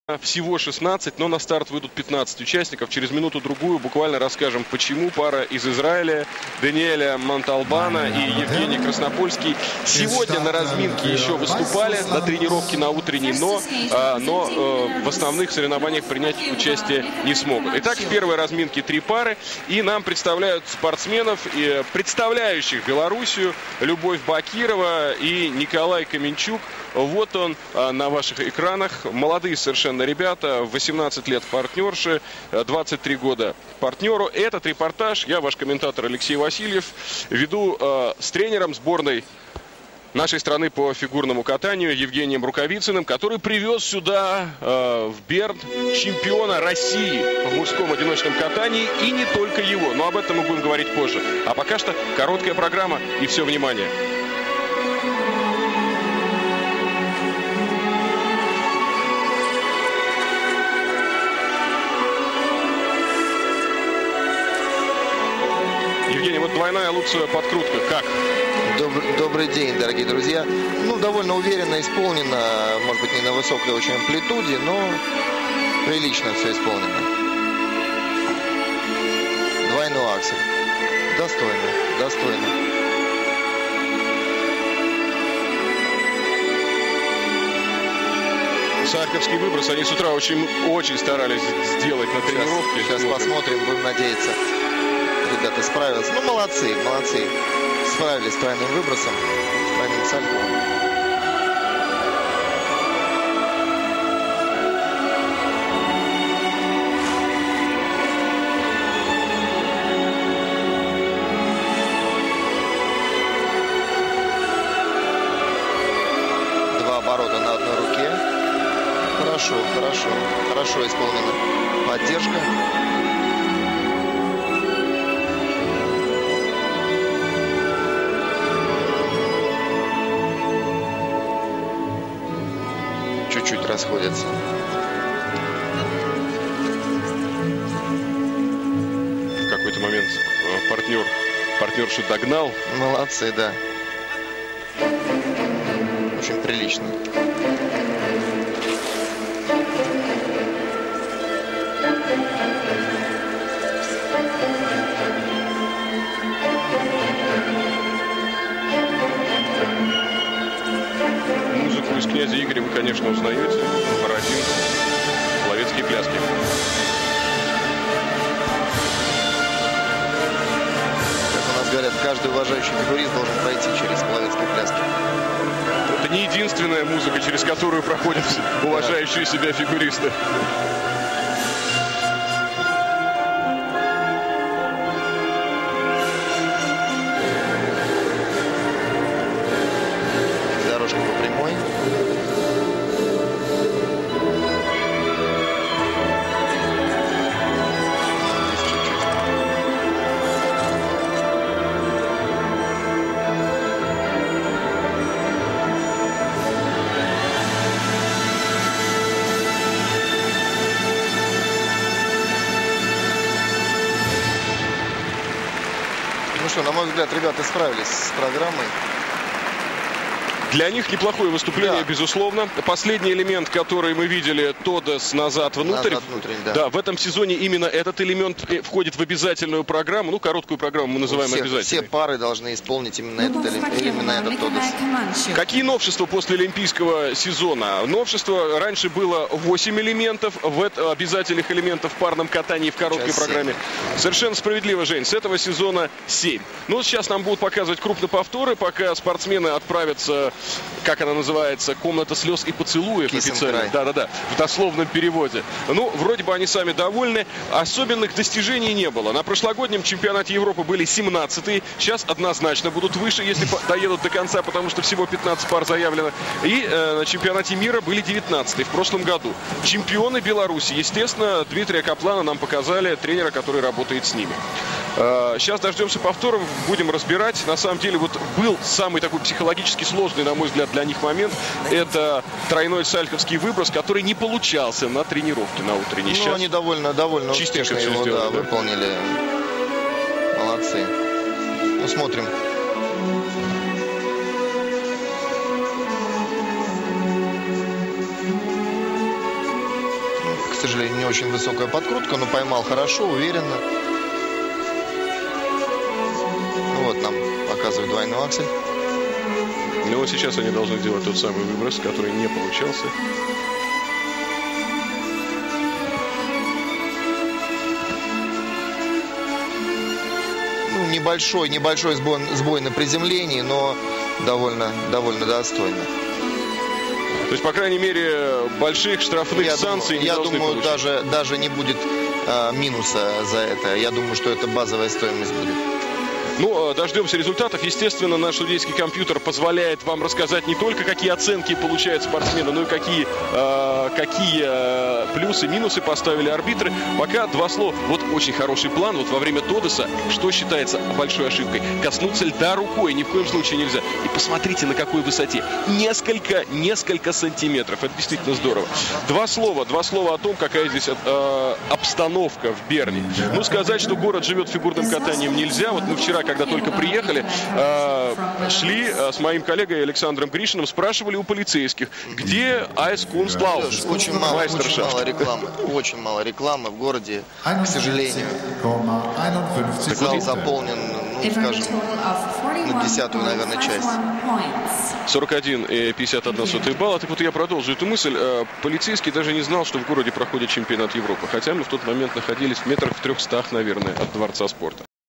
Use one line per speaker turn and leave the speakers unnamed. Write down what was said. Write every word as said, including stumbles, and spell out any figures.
Всего шестнадцать, но на старт выйдут пятнадцать участников. Через минуту-другую буквально расскажем, почему пара из Израиля, Даниэля Монталбана и Евгений Краснопольский, сегодня на разминке еще выступали, на тренировке на утренней, но, но в основных соревнованиях принять участие не смогут. Итак, в первой разминке три пары, и нам представляют спортсменов, представляющих Белоруссию, Любовь Бакирова и Николай Каменчук. Вот он на ваших экранах. Молодые совершенно ребята, восемнадцать лет партнерши, двадцать три года партнеру. Этот репортаж я, ваш комментатор Алексей Васильев, веду э, с тренером сборной нашей страны по фигурному катанию Евгением Рукавицыным, который привез сюда, э, в Берн, чемпиона России в мужском одиночном катании, и не только его. Но об этом мы будем говорить позже. А пока что короткая программа и все внимание. Евгений, вот двойная луцевая подкрутка, как?
Добрый, добрый день, дорогие друзья. Ну, довольно уверенно исполнено, может быть, не на высокой очень амплитуде, но прилично все исполнено. Двойной аксель. Достойно, достойно.
Сальковский выброс, они с утра очень, очень старались сделать на тренировке.
Сейчас, сейчас посмотрим, будем надеяться. Ребята справились. Ну, молодцы, молодцы. Справились с тройным выбросом, с тройным сальковым. Два оборота на одной руке. Хорошо, хорошо, хорошо исполнена поддержка. Чуть-чуть расходятся.
В какой-то момент партнер, партнершу догнал.
Молодцы, да. Очень прилично.
Музыку из «Князя Игоря» вы, конечно, узнаете. Бородин, Половецкие пляски.
Как у нас говорят, каждый уважающий фигурист должен пройти через Половецкие пляски.
Это не единственная музыка, через которую проходят уважающие себя фигуристы.
На мой взгляд, ребята справились с программой.
Для них неплохое выступление,
да.
безусловно. Последний элемент, который мы видели, Тодос назад внутрь.
Назад внутрь, да.
Да, в этом сезоне именно этот элемент входит в обязательную программу. Ну, короткую программу мы называем
все,
обязательной.
Все пары должны исполнить именно этот элемент, именно этот Тодос.
Какие новшества после олимпийского сезона? Новшество раньше было восемь элементов, в это, обязательных элементов в парном катании в короткой
Сейчас
программе.
семь.
Совершенно справедливо, Жень. С этого сезона семь. Ну, сейчас нам будут показывать крупные повторы, пока спортсмены отправятся, как она называется, комната слез и поцелуев официально. Да-да-да, в дословном переводе. Ну, вроде бы они сами довольны. Особенных достижений не было. На прошлогоднем чемпионате Европы были семнадцатые. Сейчас однозначно будут выше, если доедут до конца, потому что всего пятнадцать пар заявлено. И э, на чемпионате мира были девятнадцатые в прошлом году. Чемпионы Беларуси, естественно, Дмитрия Каплана нам показали, тренера, который работает с ними. Э, сейчас дождемся повторов, будем разбирать. На самом деле, вот был самый такой психологически сложный, на мой взгляд, для них момент. Это тройной сальковский выброс, который не получался на тренировке на утренней.
Ну,
сейчас
они довольно, довольно успешно его
сделали,
да,
да.
выполнили. Молодцы. Ну, смотрим. к сожалению, не очень высокая подкрутка, но поймал хорошо, уверенно. Ну вот нам показывают двойной аксель.
Ну вот сейчас они должны делать тот самый выброс, который не получался.
Ну, небольшой, небольшой сбой, сбой на приземлении, но довольно, довольно достойно.
То есть, по крайней мере, больших штрафных
я
санкций
думаю,
не
я
должны
думаю,
получить.
даже, даже не будет а, минуса за это. Я думаю, что это базовая стоимость будет.
Ну, дождемся результатов. Естественно, наш судейский компьютер позволяет вам рассказать не только, какие оценки получают спортсмены, но и какие, э, какие э, плюсы, минусы поставили арбитры. Пока два слова. Вот очень хороший план. Вот во время Тодеса, что считается большой ошибкой? Коснуться льда рукой ни в коем случае нельзя. И посмотрите, на какой высоте. Несколько, несколько сантиметров. Это действительно здорово. Два слова. Два слова о том, какая здесь э, обстановка в Берне. Ну, сказать, что город живет фигурным катанием нельзя. Вот мы вчера, когда только приехали, э, шли э, с моим коллегой Александром Гришиным, спрашивали у полицейских, где Айс Кунстлауф?
Очень мало, очень мало рекламы. Очень мало рекламы в городе, к сожалению. Зал заполнен, ну, скажем, на десятую, наверное, часть.
сорок один и пятьдесят одна сотая балла. Так вот, я продолжу эту мысль. Полицейский даже не знал, что в городе проходит чемпионат Европы. Хотя мы в тот момент находились в метрах в трехстах, наверное, от Дворца спорта.